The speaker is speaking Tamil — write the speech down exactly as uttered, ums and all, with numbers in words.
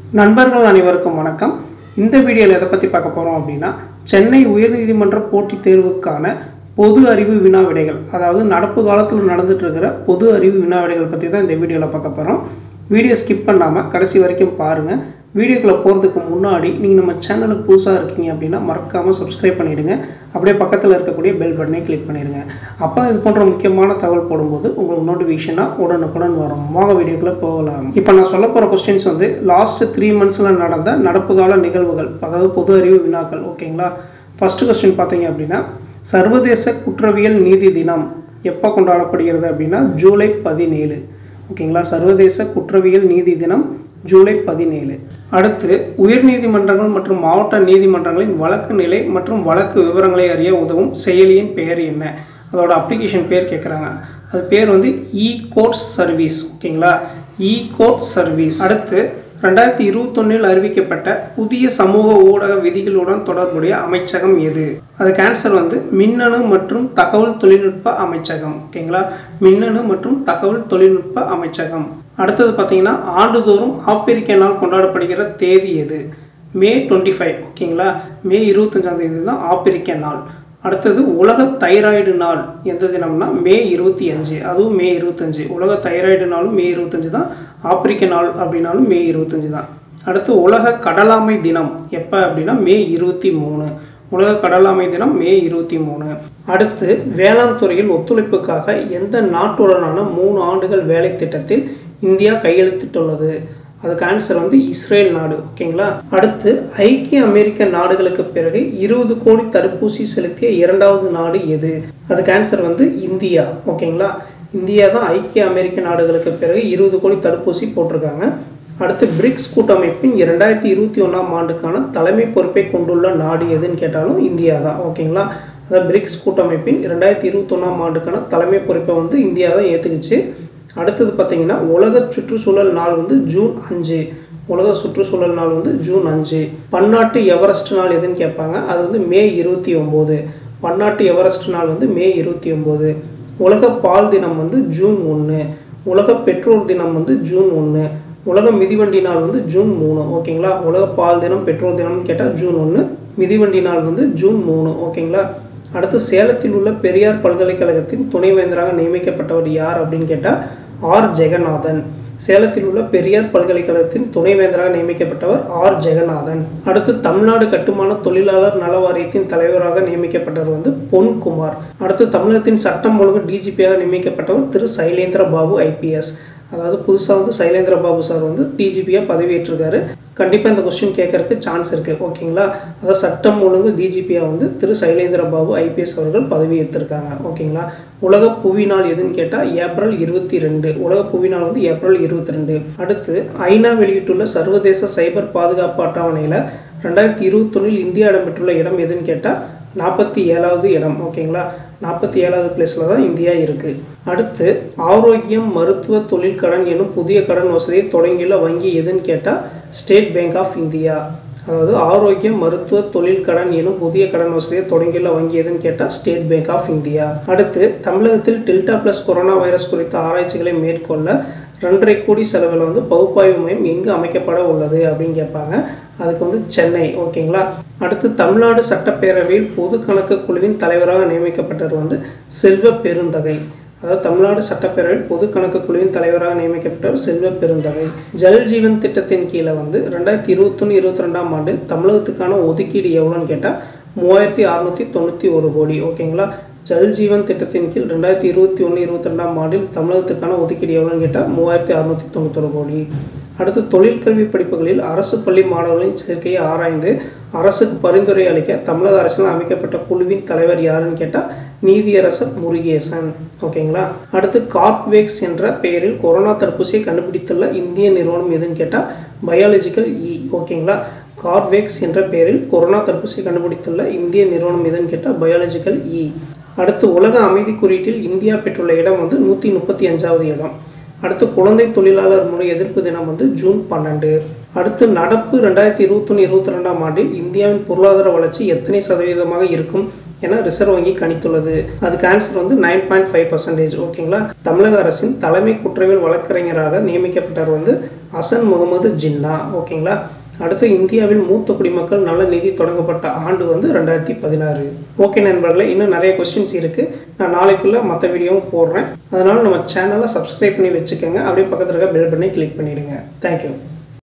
நண்பர்கள் அனைவருக்கும் வணக்கம். இந்த வீடியோவில் எதை பற்றி பார்க்க போகிறோம் அப்படின்னா, சென்னை உயர்நீதிமன்ற போட்டித் தேர்வுக்கான பொது அறிவு வினா விடைகள், அதாவது நடப்பு காலத்தில் நடந்துட்டு இருக்கிற பொது அறிவு வினா விடைகள் பற்றி தான் இந்த வீடியோவில் பார்க்க போகிறோம். வீடியோ ஸ்கிப் பண்ணாமல் கடைசி வரைக்கும் பாருங்கள். வீடியோக்குள்ளே போகிறதுக்கு முன்னாடி நீங்கள் நம்ம சேனலுக்கு புதுசாக இருக்கீங்க அப்படின்னா மறக்காமல் சப்ஸ்கிரைப் பண்ணிவிடுங்க. அப்படியே பக்கத்தில் இருக்கக்கூடிய பெல் பட்டனை கிளிக் பண்ணிவிடுங்க. அப்போ இது போன்ற முக்கியமான தகவல் போடும்போது உங்களுக்கு நோட்டிஃபிகேஷனாக உடனுக்குடன் வரும். வாங்க வீடியோக்குள்ளே போகலாம். இப்போ நான் சொல்ல போகிற கொஸ்டின்ஸ் வந்து லாஸ்ட் த்ரீ மந்த்ஸில் நடந்த நடப்பு கால நிகழ்வுகள், அதாவது பொது அறிவு வினாக்கள். ஓகேங்களா? ஃபஸ்ட்டு கொஸ்டின் பார்த்தீங்க அப்படின்னா, சர்வதேச குற்றவியல் நீதி தினம் எப்போ கொண்டாடப்படுகிறது அப்படின்னா ஜூலை பதினேழு. ஓகேங்களா? சர்வதேச குற்றவியல் நீதி தினம் ஜூலை பதினேழு. அடுத்து, உயர்நீதிமன்றங்கள் மற்றும் மாவட்ட நீதிமன்றங்களின் வழக்கு நிலை மற்றும் வழக்கு விவரங்களை அறிய உதவும் செயலியின் பெயர் என்ன? அதோட அப்ளிகேஷன் பேர் கேட்குறாங்க. அது பேர் வந்து இ கோர்ட் சர்வீஸ். ஓகேங்களா? E court service. அடுத்து, ரெண்டாயிரத்தி இருபத்தொன்னில் அறிவிக்கப்பட்ட புதிய சமூக ஊடக விதிகளுடன் தொடர்புடைய அமைச்சகம் எது? அதுக்கு ஆன்சர் வந்து மின்னணு மற்றும் தகவல் தொழில்நுட்ப அமைச்சகம். ஓகேங்களா? மின்னணு மற்றும் தகவல் தொழில்நுட்ப அமைச்சகம். அடுத்தது பார்த்தீங்கன்னா, ஆண்டுதோறும் ஆப்பிரிக்க நாள் கொண்டாடப்படுகிற தேதி எது? May twenty five. ஓகேங்களா? மே இருபத்தஞ்சாம் தேதி தான் ஆப்பிரிக்க நாள். அடுத்தது, உலக தைராய்டு நாள் எந்த தினம்னா மே இருபத்தி அஞ்சு. அதுவும் மே இருபத்தஞ்சு. உலக தைராய்டு நாளும் மே இருபத்தஞ்சு தான். ஆப்பிரிக்க நாள் அப்படின்னாலும் மே இருபத்தஞ்சு தான். அடுத்து, உலக கடலாமை தினம் எப்போ அப்படின்னா மே இருபத்தி மூணு. உலக கடலாமை தினம் மே இருபத்தி மூணு. அடுத்து, வேளாண் துறையில் ஒத்துழைப்புக்காக எந்த நாட்டுடனான மூணு ஆண்டுகள் வேலை திட்டத்தில் இந்தியா கையெழுத்திட்டுள்ளது? அதுக்கு ஆன்சர் வந்து இஸ்ரேல் நாடு. ஓகேங்களா? அடுத்து, ஐக்கிய அமெரிக்க நாடுகளுக்கு பிறகு இருபது கோடி தடுப்பூசி செலுத்திய இரண்டாவது நாடு எது? அதுக்கு ஆன்சர் வந்து இந்தியா. ஓகேங்களா? இந்தியா தான் ஐக்கிய அமெரிக்க நாடுகளுக்கு பிறகு இருபது கோடி தடுப்பூசி போட்டிருக்காங்க. அடுத்து, பிரிக்ஸ் கூட்டமைப்பின் இரண்டாயிரத்தி இருபத்தி ஒன்றாம் ஆண்டுக்கான தலைமை பொறுப்பை கொண்டுள்ள நாடு எதுன்னு கேட்டாலும் இந்தியா தான். ஓகேங்களா? அதாவது பிரிக்ஸ் கூட்டமைப்பின் இரண்டாயிரத்தி இருபத்தி ஒன்றாம் ஆண்டுக்கான தலைமை பொறுப்பை வந்து இந்தியா தான் ஏற்றுக்குச்சு. அடுத்தது பார்த்தீங்கன்னா, உலக சுற்றுச்சூழல் நாள் வந்து ஜூன் அஞ்சு. உலக சுற்றுச்சூழல் நாள் வந்து ஜூன் அஞ்சு. பன்னாட்டு எவரெஸ்ட் நாள் எதுன்னு கேட்பாங்க. அது வந்து மே இருபத்தி ஒம்பது. பன்னாட்டு எவரெஸ்ட் நாள் வந்து மே இருபத்தி ஒம்பது. உலக பால் தினம் வந்து ஜூன் ஒன்று. உலக பெட்ரோல் தினம் வந்து ஜூன் ஒன்று. உலக மிதிவண்டி நாள் வந்து ஜூன் மூணு. ஓகேங்களா? உலக பால் தினம் பெட்ரோல் தினம்னு கேட்டால் ஜூன் ஒன்று. மிதிவண்டி நாள் வந்து ஜூன் மூணு. ஓகேங்களா? அடுத்து, சேலத்தில் உள்ள பெரியார் பல்கலைக்கழகத்தின் துணைவேந்தராக நியமிக்கப்பட்டவர் யார் அப்படின்னு கேட்டால் ஆர் ஜெகநாதன். சேலத்தில் உள்ள பெரியார் பல்கலைக்கழகத்தின் துணைவேந்தராக நியமிக்கப்பட்டவர் ஆர் ஜெகநாதன். அடுத்து, தமிழ்நாடு கட்டுமான தொழிலாளர் நல வாரியத்தின் தலைவராக நியமிக்கப்பட்டவர் வந்து பொன்குமார். அடுத்து, தமிழகத்தின் சட்டம் ஒழுங்கு டிஜிபியாக நியமிக்கப்பட்டவர் திரு சைலேந்திர பாபு ஐபிஎஸ். அதாவது புதுசாக வந்து சைலேந்திர பாபு சார் வந்து டிஜிபியாக பதவியேற்றிருக்காரு. கண்டிப்பாக இந்த கொஸ்டின் கேட்கறதுக்கு சான்ஸ் இருக்குது. ஓகேங்களா? அதாவது சட்டம் ஒழுங்கு டிஜிபியாக வந்து திரு சைலேந்திர பாபு ஐபிஎஸ் அவர்கள் பதவி ஏற்றிருக்காங்க. ஓகேங்களா? உலக புவி நாள் எதுன்னு கேட்டால் ஏப்ரல் இருபத்தி ரெண்டு. உலக புவி நாள் வந்து ஏப்ரல் இருபத்தி ரெண்டு. அடுத்து, ஐநா வெளியிட்டுள்ள சர்வதேச சைபர் பாதுகாப்பு அட்டவணையில் ரெண்டாயிரத்தி இருபத்தொன்னில் இந்தியா இடம்பெற்றுள்ள இடம் எதுன்னு கேட்டால் நாற்பத்தி ஏழாவது இடம். ஓகேங்களா? நாற்பத்தி ஏழாவது பிளேஸில் தான் இந்தியா இருக்குது. அடுத்து, ஆரோக்கியம் மருத்துவ தொழில் கடன் எனும் புதிய கடன் வசதியை தொடங்கியுள்ள வங்கி எதுன்னு கேட்டால் ஸ்டேட் பேங்க் ஆஃப் இந்தியா. அதாவது ஆரோக்கியம் மருத்துவ தொழில் கடன் எனும் புதிய கடன் வசதியை தொடங்கியுள்ள வங்கி எதுன்னு கேட்டால் ஸ்டேட் பேங்க் ஆஃப் இந்தியா. அடுத்து, தமிழகத்தில் டெல்டா பிளஸ் கொரோனா வைரஸ் குறித்த ஆராய்ச்சிகளை மேற்கொள்ள ரெண்டரை கோடி செலவில் வந்து பகுப்பாய்வு மையம் எங்கு அமைக்கப்பட உள்ளது அப்படின்னு கேட்பாங்க. அதுக்கு வந்து சென்னை. ஓகேங்களா? அடுத்து, தமிழ்நாடு சட்டப்பேரவையில் பொது கணக்கு குழுவின் தலைவராக நியமிக்கப்பட்டவர் வந்து செல்வ பெருந்தகை. அதாவது தமிழ்நாடு சட்டப்பேரவையில் பொது கணக்கு குழுவின் தலைவராக நியமிக்கப்பட்டவர் செல்வ பெருந்தகை. ஜல் ஜீவன் திட்டத்தின் கீழே வந்து ரெண்டாயிரத்தி இருபத்தொன்று இருபத்தி ரெண்டாம் ஆண்டில் தமிழகத்துக்கான ஒதுக்கீடு எவ்வளோன்னு கேட்டால் மூவாயிரத்தி அறுநூற்றி தொண்ணூற்றி ஒரு கோடி. ஓகேங்களா? ஜல் ஜீவன் திட்டத்தின் கீழ் ரெண்டாயிரத்தி இருபத்தி ஒன்று இருபத்தி ரெண்டாம் ஆண்டில் தமிழகத்துக்கான ஒதுக்கீடு எவ்வளோன்னு கேட்டால் மூவாயிரத்தி அறுநூற்றி தொண்ணூத்தொரு கோடி. அடுத்து, தொழிற்கல்வி படிப்புகளில் அரசு பள்ளி மாணவர்களின் சேர்க்கையை ஆராய்ந்து அரசுக்கு பரிந்துரை அளிக்க தமிழக அரசில் அமைக்கப்பட்ட குழுவின் தலைவர் யாருன்னு கேட்டால் நீதியரசர் முருகேசன். ஓகேங்களா? அடுத்து, கார்ப்வேக்ஸ் என்ற பெயரில் கொரோனா தடுப்பூசியை கண்டுபிடித்துள்ள இந்திய நிறுவனம் எதுன்னு கேட்டால் பயாலஜிக்கல் இ. ஓகேங்களா? கார்ப்வேக்ஸ் என்ற பெயரில் கொரோனா தடுப்பூசியை கண்டுபிடித்துள்ள இந்திய நிறுவனம் எதுன்னு கேட்டால் பயாலஜிக்கல் இ. அடுத்து, உலக அமைதி குறியீட்டில் இந்தியா பெற்றுள்ள இடம் வந்து நூற்றி முப்பத்தி அஞ்சாவது இடம். அடுத்து, குழந்தை தொழிலாளர் முறை எதிர்ப்பு தினம் வந்து ஜூன் பன்னெண்டு. அடுத்து, நடப்பு ரெண்டாயிரத்தி இருபத்தொன்று இருபத்தி ரெண்டாம் ஆண்டில் இந்தியாவின் பொருளாதார வளர்ச்சி எத்தனை சதவீதமாக இருக்கும் என ரிசர்வ் வங்கி கணித்துள்ளது. அதுக்கு ஆன்சர் வந்து நைன் பாயிண்ட் ஃபைவ் பர்சன்டேஜ். ஓகேங்களா? தமிழக அரசின் தலைமை குற்றவியல் வழக்கறிஞராக நியமிக்கப்பட்டவர் வந்து ஹசன் முகமது ஜின்னா. ஓகேங்களா. அடுத்து இந்தியாவில் மூத்த குடிமக்கள் நல நிதி தொடங்கப்பட்ட ஆண்டு வந்து ரெண்டாயிரத்தி பதினாறு. ஓகே நண்பர்களே, இன்னும் நிறைய கொஸ்டின்ஸ் இருக்குது. நான் நாளைக்குள்ளே மற்ற வீடியோவும் போடுறேன். அதனால் நம்ம சேனலை சப்ஸ்கிரைப் பண்ணி வச்சுக்கோங்க. அப்படியே பக்கத்தில் இருக்க பெல் பண்ணி கிளிக் பண்ணிவிடுங்க. தேங்க்யூ.